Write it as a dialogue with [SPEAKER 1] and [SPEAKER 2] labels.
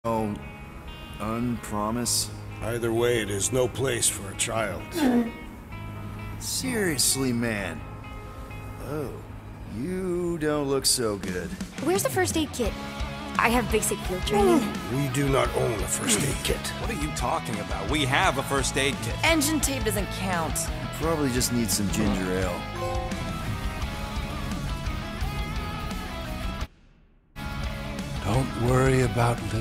[SPEAKER 1] Oh, unpromise?
[SPEAKER 2] Either way, it is no place for a child.
[SPEAKER 1] Seriously, man. Oh, you don't look so good.
[SPEAKER 3] Where's the first aid kit? I have basic field training.
[SPEAKER 2] We do not own a first aid kit.
[SPEAKER 4] What are you talking about? We have a first aid kit.
[SPEAKER 5] Engine tape doesn't count.
[SPEAKER 1] You probably just need some ginger ale.
[SPEAKER 6] Don't worry about little